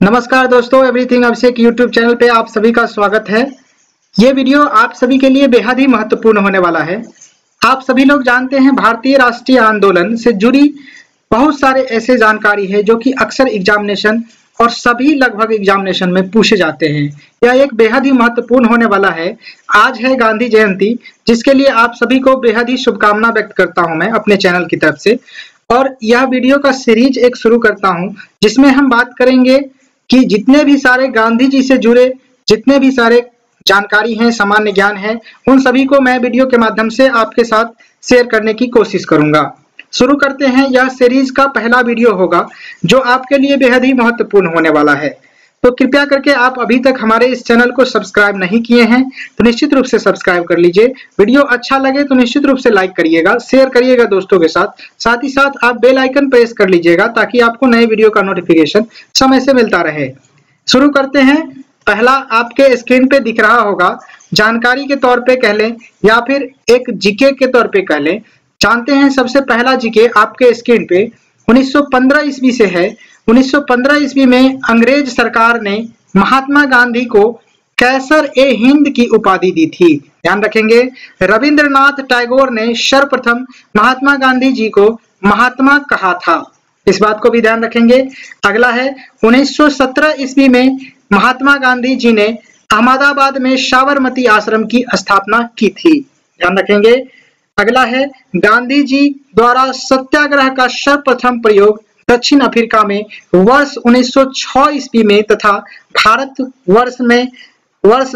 नमस्कार दोस्तों, एवरीथिंग अभिषेक YouTube channel पे आप सभी का स्वागत है। ये वीडियो आप सभी के लिए बेहद ही महत्वपूर्ण होने वाला है। आप सभी लोग जानते हैं भारतीय राष्ट्रीय आंदोलन से जुड़ी बहुत सारे ऐसे जानकारी है जो कि अक्सर एग्जामिनेशन और सभी लगभग एग्जामिनेशन में पूछे जाते हैं। यह एक बेहद ही महत्वपूर्ण होने वाला है। आज है गांधी जयंती, जिसके लिए आप सभी को बेहद ही शुभकामना व्यक्त करता हूं मैं अपने चैनल की तरफ से। और यह वीडियो का सीरीज एक शुरू करता हूं जिसमें हम बात करेंगे कि जितने भी सारे गांधी जी से जुड़े जितने भी सारे जानकारी हैं, सामान्य ज्ञान है, उन सभी को मैं वीडियो के माध्यम से आपके साथ शेयर करने की कोशिश करूंगा। शुरू करते हैं। यह सीरीज का पहला वीडियो होगा जो आपके लिए बेहद ही महत्वपूर्ण होने वाला है। तो कृपया करके आप अभी तक हमारे इस चैनल को सब्सक्राइब नहीं किए हैं तो निश्चित रूप से सब्सक्राइब कर लीजिए। वीडियो अच्छा लगे तो निश्चित रूप से लाइक करिएगा, शेयर करिएगा दोस्तों के साथ। साथ ही साथ आप बेल आइकन प्रेस कर लीजिएगा ताकि आपको नए वीडियो का नोटिफिकेशन समय से मिलता रहे। शुरू करते हैं। पहला आपके स्क्रीन पे दिख रहा होगा, जानकारी के तौर पे कह लें या फिर एक जीके के तौर पे कह लें। जानते हैं सबसे पहला जीके आपके स्क्रीन पे 1915 ईस्वी से है। 1915 ईस्वी में अंग्रेज सरकार ने महात्मा गांधी को कैसर ए हिंद की उपाधि दी थी। ध्यान रखेंगे, रविंद्रनाथ टैगोर ने सर्वप्रथम महात्मा गांधी जी को महात्मा कहा था। इस बात को भी ध्यान रखेंगे। अगला है 1917 ईस्वी में महात्मा गांधी जी ने अहमदाबाद में साबरमती आश्रम की स्थापना की थी। ध्यान रखेंगे। अगला है गांधी जी द्वारा सत्याग्रह का सर्वप्रथम प्रयोग दक्षिण अफ्रीका में वर्ष 1906 ईस्वी में तथा भारत वर्ष में वर्ष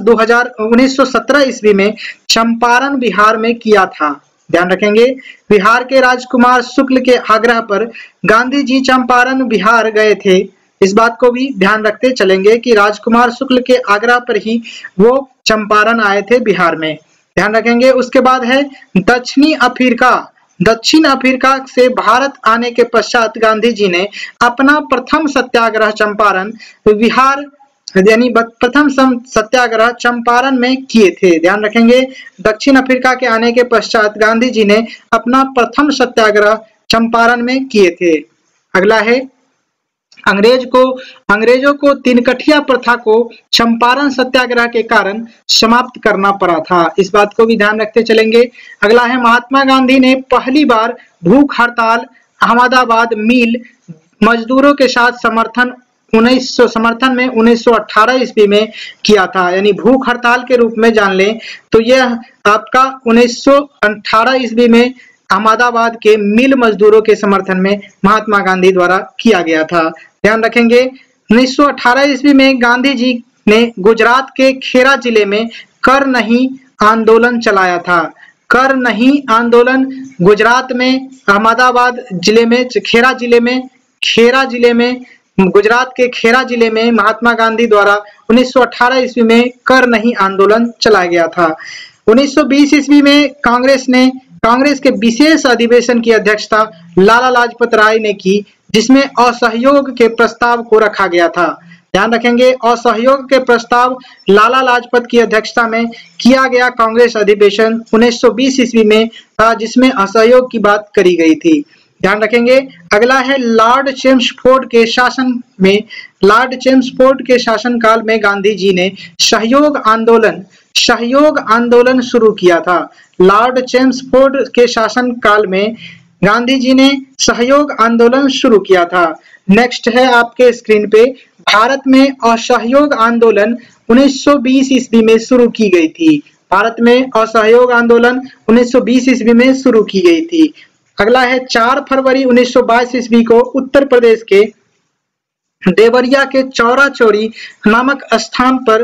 1917 ईस्वी में चंपारण बिहार में किया था। ध्यान रखेंगे। बिहार के राजकुमार शुक्ल के आग्रह पर गांधी जी चंपारण बिहार गए थे। इस बात को भी ध्यान रखते चलेंगे कि राजकुमार शुक्ल के आग्रह पर ही वो चंपारण आए थे बिहार में। ध्यान रखेंगे। उसके बाद है दक्षिणी अफ्रीका। दक्षिण अफ्रीका से भारत आने के पश्चात गांधी जी ने अपना प्रथम सत्याग्रह चंपारण बिहार यानी प्रथम सत्याग्रह चंपारण में किए थे। ध्यान रखेंगे। दक्षिण अफ्रीका के आने के पश्चात गांधी जी ने अपना प्रथम सत्याग्रह चंपारण में किए थे। अगला है अंग्रेजों को तिनकठिया प्रथा को चंपारण सत्याग्रह के कारण समाप्त करना पड़ा था। इस बात को भी ध्यान रखते चलेंगे। अगला है महात्मा गांधी ने पहली बार भूख हड़ताल अहमदाबाद मिल मजदूरों के साथ समर्थन में 1918 ईस्वी में किया था। यानी भूख हड़ताल के रूप में जान लें तो यह आपका 1918 ईस्वी में अहमदाबाद के मिल मजदूरों के समर्थन में महात्मा गांधी द्वारा किया गया था। ध्यान रखेंगे। 1918 ईस्वी में गांधी जी ने गुजरात के खेरा जिले में कर नहीं आंदोलन चलाया था। कर नहीं आंदोलन गुजरात में अहमदाबाद जिले में खेरा जिले में गुजरात के खेरा जिले में महात्मा गांधी द्वारा 1918 ईस्वी में कर नहीं आंदोलन चलाया गया था। 1920 ईस्वी में कांग्रेस के विशेष अधिवेशन की अध्यक्षता लाला लाजपत राय ने की, जिसमें असहयोग के प्रस्ताव को रखा गया था। ध्यान रखेंगे। असहयोग के प्रस्ताव लाला लाजपत की अध्यक्षता में किया गया कांग्रेस अधिवेशन 1920 ईस्वी में था, जिसमें असहयोग की बात करी गई थी। ध्यान रखेंगे। अगला है लॉर्ड चेम्सफोर्ड के शासनकाल में गांधी जी ने सहयोग आंदोलन शुरू किया था। लॉर्ड चेम्सफोर्ड के शासनकाल में गांधी जी ने सहयोग आंदोलन शुरू किया था। नेक्स्ट है आपके स्क्रीन पे, भारत में असहयोग आंदोलन 1920 ईस्वी में शुरू की गई थी। भारत में असहयोग आंदोलन 1920 ईस्वी में शुरू की गई थी। अगला है 4 फरवरी 1922 ईस्वी को उत्तर प्रदेश के देवरिया के चौरा चौरी नामक स्थान पर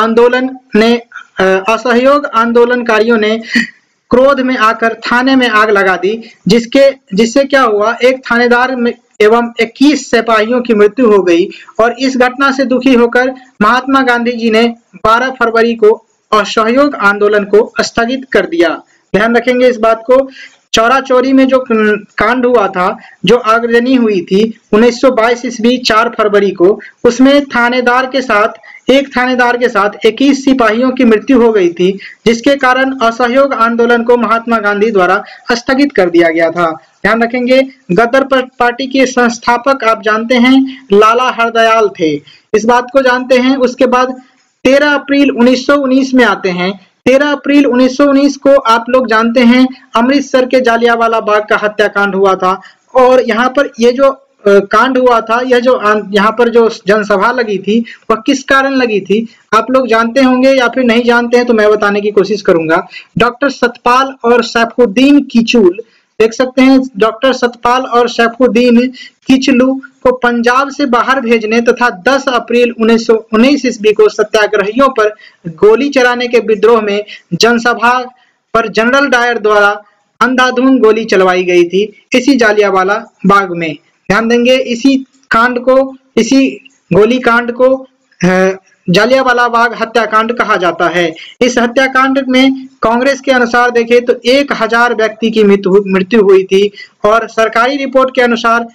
असहयोग आंदोलनकारियों ने क्रोध में आकर थाने में आग लगा दी, जिससे क्या हुआ, एक थानेदार एवं 21 सिपाहियों की मृत्यु हो गई। और इस घटना से दुखी होकर महात्मा गांधी जी ने 12 फरवरी को असहयोग आंदोलन को स्थगित कर दिया। ध्यान रखेंगे इस बात को। चौरा चौरी में जो कांड हुआ था, जो आगजनी हुई थी 1922 ईस्वी 4 फरवरी को, उसमें एक थानेदार के साथ 21 सिपाहियों की मृत्यु हो गई थी, जिसके कारण असहयोग आंदोलन को महात्मा गांधी द्वारा स्थगित कर दिया गया था। ध्यान रखेंगे। गदर पार्टी के संस्थापक आप जानते हैं लाला हरदयाल थे। इस बात को जानते हैं। उसके बाद 13 अप्रैल 1919 में आते हैं। 13 अप्रैल 1919 को आप लोग जानते हैं अमृतसर के जालियांवाला बाग का हत्याकांड हुआ था। और यहाँ पर ये जो कांड हुआ था, यह जो यहाँ पर जो जनसभा लगी थी वह किस कारण लगी थी आप लोग जानते होंगे या फिर नहीं जानते हैं तो मैं बताने की कोशिश करूंगा। डॉक्टर सतपाल और सैफुद्दीन किचलू, देख सकते हैं डॉक्टर सतपाल और सैफुद्दीन किचलू को पंजाब से बाहर भेजने तथा 10 अप्रैल 1919 ईस्वी को सत्याग्रहियों पर गोली चलाने के विद्रोह में जनसभा पर जनरल डायर द्वारा अंधाधुंध गोली चलवाई गई थी इसी जालियांवाला बाग में। ध्यान देंगे इसी कांड को, इसी गोली कांड को जालियांवाला बाग हत्याकांड कहा जाता है। इस हत्याकांड में कांग्रेस के अनुसार देखें तो 1000 व्यक्ति की मृत्यु हुई थी और सरकारी रिपोर्ट के अनुसार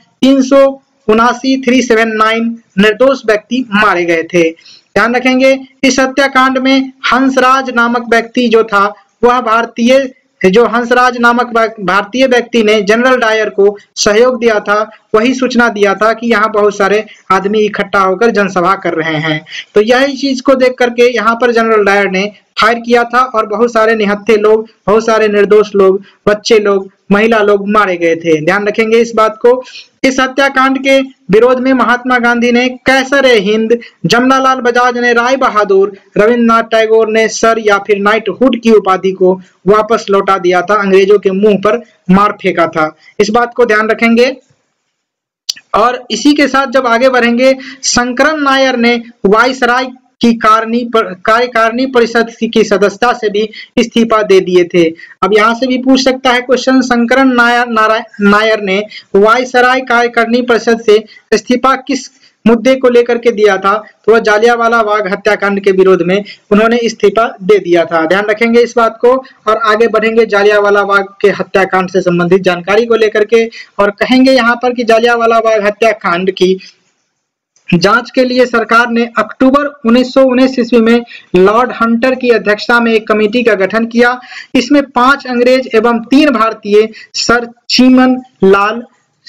379 निर्दोष व्यक्ति मारे गए थे। ध्यान रखेंगे इस हत्याकांड में हंसराज नामक व्यक्ति जो था वह हंसराज नामक भारतीय व्यक्ति ने जनरल डायर को सहयोग दिया था, वही सूचना दिया था कि यहाँ बहुत सारे आदमी इकट्ठा होकर जनसभा कर रहे हैं। तो यही चीज को देख करके यहाँ पर जनरल डायर ने फायर किया था और बहुत सारे निहत्थे लोग, बहुत सारे निर्दोष लोग, बच्चे लोग, महिला लोग मारे गए थे। ध्यान रखेंगे इस बात को। इस हत्याकांड के विरोध में महात्मा गांधी ने कैसर-ए-हिंद, जमनालाल बजाज ने राय बहादुर, रविंद्रनाथ टैगोर ने सर या फिर नाइटहुड की उपाधि को वापस लौटा दिया था, अंग्रेजों के मुंह पर मार फेंका था। इस बात को ध्यान रखेंगे। और इसी के साथ जब आगे बढ़ेंगे, शंकरन नायर ने वायसराय की कार्यकारिणी परिषद की सदस्यता से भी इस्तीफा दे दिए थे। अब यहाँ से भी पूछ सकता है क्वेश्चन, शंकरन नायर ने वायसराय कार्यकारिणी परिषद से इस्तीफा किस मुद्दे को लेकर के दिया था? तो वह जालियांवाला बाग हत्याकांड के विरोध में उन्होंने इस्तीफा दे दिया था। ध्यान रखेंगे इस बात को और आगे बढ़ेंगे जालियांवाला बाग के हत्याकांड से संबंधित जानकारी को लेकर के और कहेंगे यहाँ पर कि जालियांवाला बाग हत्याकांड की जांच के लिए सरकार ने अक्टूबर 1919 ईस्वी में लॉर्ड हंटर की अध्यक्षता में एक कमेटी का गठन किया। इसमें 5 अंग्रेज एवं 3 भारतीय, सर चीमन लाल,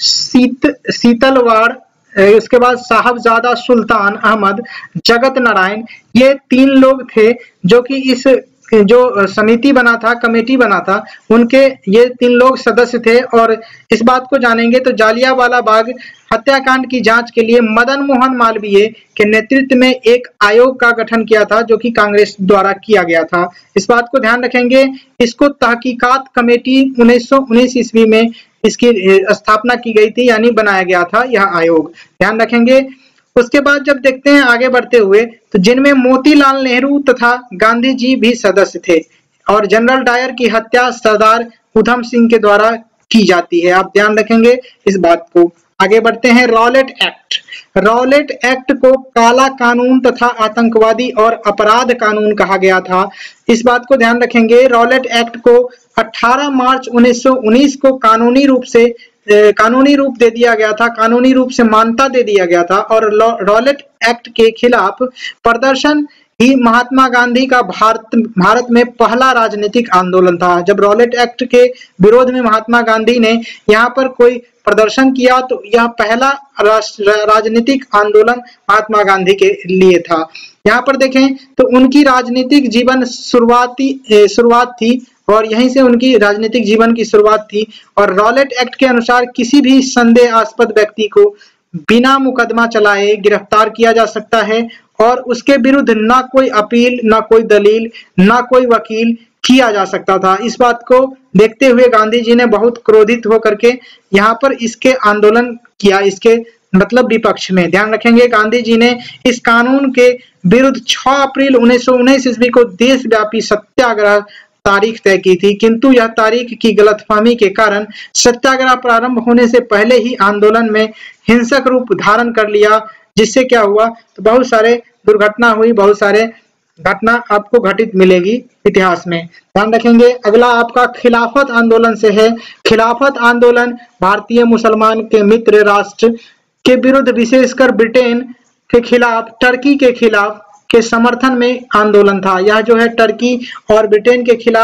शीतलवाड़, उसके बाद साहबजादा सुल्तान अहमद, जगत नारायण, ये 3 लोग थे जो कि इस जो समिति बना था, कमेटी बना था, उनके ये 3 लोग सदस्य थे। और इस बात को जानेंगे तो जालियांवाला बाग हत्याकांड की जांच के लिए मदन मोहन मालवीय के नेतृत्व में एक आयोग का गठन किया था जो कि कांग्रेस द्वारा किया गया था। इस बात को ध्यान रखेंगे। इसको तहकीकात कमेटी 1919 ईस्वी में इसकी स्थापना की गई थी, यानी बनाया गया था यह आयोग। ध्यान रखेंगे। उसके बाद जब देखते हैं आगे बढ़ते हुए तो जिनमें मोतीलाल नेहरू तथा गांधी जी भी सदस्य थे और जनरल डायर की हत्या सरदार उधम सिंह के द्वारा की जाती है। आप ध्यान रखेंगे इस बात को। आगे बढ़ते हैं। Rowlatt act. रॉलेट एक्ट को काला कानून तथा आतंकवादी और अपराध कानून कहा गया था। इस बात को ध्यान रखेंगे। रॉलेट एक्ट को 18 मार्च 1919 को कानूनी रूप दे दिया गया था, कानूनी रूप से मान्यता दे दिया गया था। और रॉलेट एक्ट के खिलाफ प्रदर्शन ही महात्मा गांधी का भारत में पहला राजनीतिक आंदोलन था। जब रॉलेट एक्ट के विरोध में महात्मा गांधी ने यहाँ पर कोई प्रदर्शन किया तो यह पहला राजनीतिक आंदोलन महात्मा गांधी के लिए था। यहाँ पर देखें तो उनकी राजनीतिक जीवन शुरुआत थी और यहीं से उनकी राजनीतिक जीवन की शुरुआत थी। और रॉलेट एक्ट के अनुसार किसी भी संदेहास्पद व्यक्ति को बिना मुकदमा चलाए गिरफ्तार किया जा सकता है और उसके विरुद्ध ना कोई अपील, ना कोई दलील, ना कोई वकील किया जा सकता था। इस बात को देखते हुए गांधी जी ने बहुत क्रोधित होकर के यहाँ पर इसके आंदोलन किया, इसके मतलब विपक्ष में। ध्यान रखेंगे गांधी जी ने इस कानून के विरुद्ध 6 अप्रैल 1919 ईस्वी को देशव्यापी सत्याग्रह तारीख तय की थी, किंतु यह तारीख की गलतफहमी के कारण सत्याग्रह प्रारंभ होने से पहले ही आंदोलन में हिंसक रूप धारण कर लिया, जिससे क्या हुआ तो बहुत सारे दुर्घटना हुई, बहुत सारे घटना आपको घटित मिलेगी इतिहास में। ध्यान रखेंगे। अगला आपका खिलाफत आंदोलन से है। खिलाफत आंदोलन भारतीय मुसलमान के मित्र राष्ट्र के विरुद्ध, विशेषकर ब्रिटेन के खिलाफ, टर्की के खिलाफ के समर्थन में आंदोलन था। यह जो है टर्की और ब्रिटेन के खिलाफ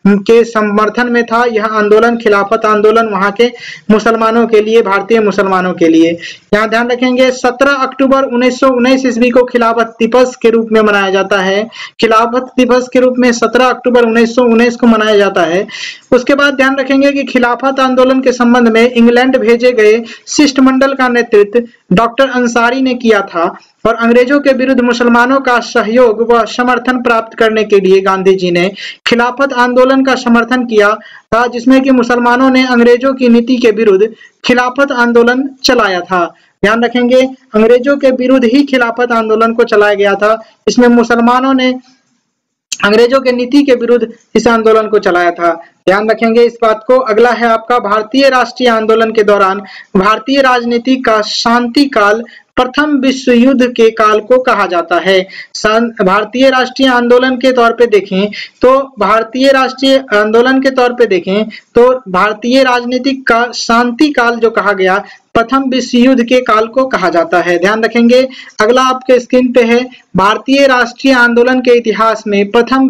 के समर्थन में था यह आंदोलन, खिलाफत आंदोलन वहां के मुसलमानों के लिए, भारतीय मुसलमानों के लिए। यहाँ ध्यान रखेंगे 17 अक्टूबर 1919 ईस्वी को खिलाफत दिवस के रूप में मनाया जाता है। खिलाफत दिवस के रूप में 17 अक्टूबर 1919 को मनाया जाता है। उसके बाद ध्यान रखेंगे कि खिलाफत आंदोलन के संबंध में इंग्लैंड भेजे गए शिष्टमंडल का नेतृत्व डॉक्टर अंसारी ने किया था और अंग्रेजों के विरुद्ध मुसलमानों का सहयोग व समर्थन प्राप्त करने के लिए गांधी जी ने खिलाफत आंदोलन का समर्थन किया था, जिसमें कि मुसलमानों ने अंग्रेजों की नीति के विरुद्ध खिलाफत आंदोलन चलाया था। ध्यान रखेंगे अंग्रेजों के विरुद्ध ही खिलाफत आंदोलन को चलाया गया था। इसमें मुसलमानों ने अंग्रेजों के नीति के विरुद्ध इस आंदोलन को चलाया था। ध्यान रखेंगे इस बात को। अगला है आपका भारतीय राष्ट्रीय आंदोलन के दौरान भारतीय राजनीति का शांति काल प्रथम विश्व युद्ध के काल को कहा जाता है। भारतीय राष्ट्रीय आंदोलन के तौर पे देखें तो भारतीय राष्ट्रीय आंदोलन के तौर पे देखें तो भारतीय राजनीतिक का शांति काल जो कहा गया प्रथम विश्व युद्ध के काल को कहा जाता है। ध्यान रखेंगे अगला आपके स्क्रीन पे है भारतीय राष्ट्रीय आंदोलन के इतिहास में प्रथम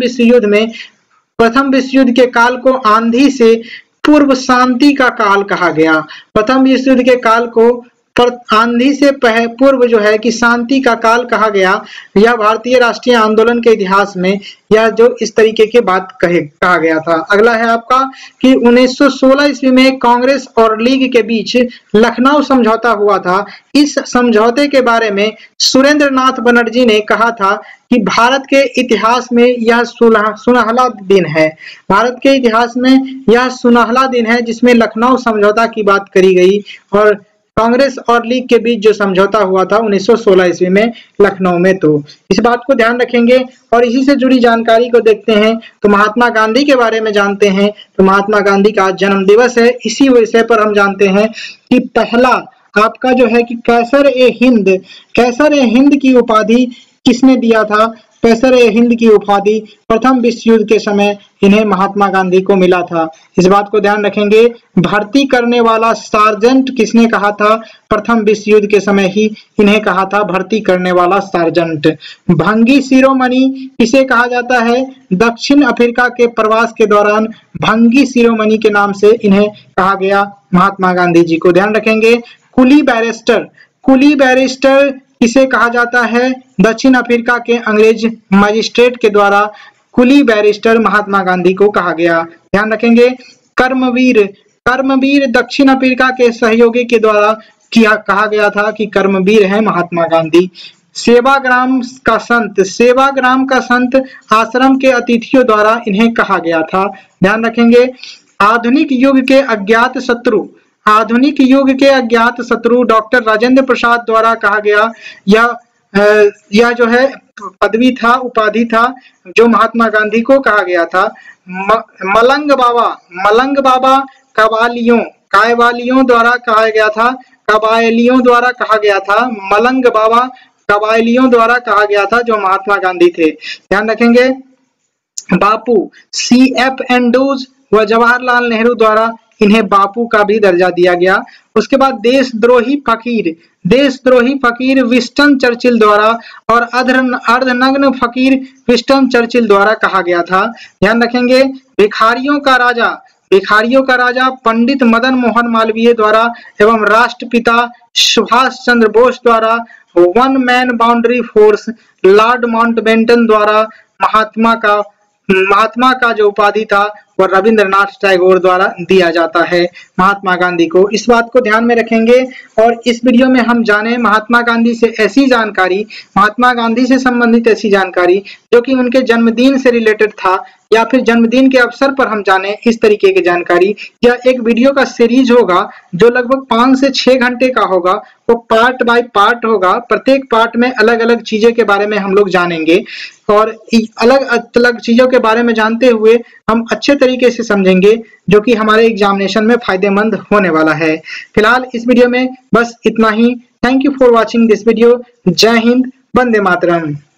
विश्व युद्ध के काल को आंधी से पूर्व शांति का काल कहा गया। प्रथम विश्व युद्ध के काल को आंधी से पूर्व जो है कि शांति का काल कहा गया। यह भारतीय राष्ट्रीय आंदोलन के इतिहास में यह जो इस तरीके की बात कहा गया था। अगला है आपका कि 1916 ईस्वी में कांग्रेस और लीग के बीच लखनऊ समझौता हुआ था। इस समझौते के बारे में सुरेंद्र नाथ बनर्जी ने कहा था कि भारत के इतिहास में यह सुनहला दिन है। भारत के इतिहास में यह सुनहला दिन है जिसमें लखनऊ समझौता की बात करी गई और कांग्रेस और लीग के बीच जो समझौता हुआ था 1916 ईस्वी में लखनऊ में। तो इस बात को ध्यान रखेंगे और इसी से जुड़ी जानकारी को देखते हैं। तो महात्मा गांधी के बारे में जानते हैं। तो महात्मा गांधी का जन्म दिवस है। इसी विषय पर हम जानते हैं कि पहला आपका जो है कि कैसर ए हिंद की उपाधि किसने दिया था। कैसर ए हिंद की उपाधि प्रथम विश्व युद्ध के समय इन्हें महात्मा गांधी को मिला था। इस बात को ध्यान रखेंगे। भर्ती करने वाला सार्जेंट किसने कहा था। प्रथम विश्व युद्ध के समय ही इन्हें कहा था भर्ती करने वाला सार्जेंट। भंगी शिरोमणि किसे कहा जाता है। दक्षिण अफ्रीका के प्रवास के दौरान भंगी शिरोमणि के नाम से इन्हें कहा गया महात्मा गांधी जी को। ध्यान रखेंगे कुली बैरिस्टर किसे कहा जाता है। दक्षिण अफ्रीका के अंग्रेज मजिस्ट्रेट के द्वारा कुली बैरिस्टर महात्मा गांधी को कहा गया। ध्यान रखेंगे कर्मवीर दक्षिण अफ्रीका के सहयोगी के द्वारा कहा गया था कि कर्मवीर है महात्मा गांधी। सेवाग्राम का संत आश्रम के अतिथियों द्वारा इन्हें कहा गया था। ध्यान रखेंगे आधुनिक युग के अज्ञात शत्रु डॉक्टर राजेंद्र प्रसाद द्वारा कहा गया। यह जो है उपाधि था जो महात्मा गांधी को कहा गया था। मलंग बाबा कबायलियों द्वारा कहा गया था। मलंग बाबा कबायलियों द्वारा कहा गया था जो महात्मा गांधी थे। ध्यान रखेंगे बापू CF एंड्रूज व जवाहरलाल नेहरू द्वारा इन्हें बापू का भी दर्जा दिया गया। उसके बाद देशद्रोही फकीर विंस्टन चर्चिल द्वारा और अर्धनग्न फकीर विंस्टन चर्चिल द्वारा कहा गया था। ध्यान रखेंगे भिखारियों का राजा पंडित मदन मोहन मालवीय द्वारा एवं राष्ट्रपिता सुभाष चंद्र बोस द्वारा one man boundary force Lord Mountbatten द्वारा महात्मा का जो उपाधि था वह रविंद्रनाथ टैगोर द्वारा दिया जाता है महात्मा गांधी को। इस बात को ध्यान में रखेंगे और इस वीडियो में हम जाने महात्मा गांधी से संबंधित ऐसी जानकारी जो कि उनके जन्मदिन से रिलेटेड था या फिर जन्मदिन के अवसर पर हम जाने इस तरीके की जानकारी। यह एक वीडियो का सीरीज होगा जो लगभग 5 से 6 घंटे का होगा। वो पार्ट बाय पार्ट होगा। प्रत्येक पार्ट में अलग अलग चीजों के बारे में हम लोग जानेंगे और अलग अलग चीजों के बारे में जानते हुए हम अच्छे तरीके से समझेंगे जो कि हमारे एग्जामिनेशन में फायदेमंद होने वाला है। फिलहाल इस वीडियो में बस इतना ही। Thank you for watching this video. जय हिंद, वंदे मातरम।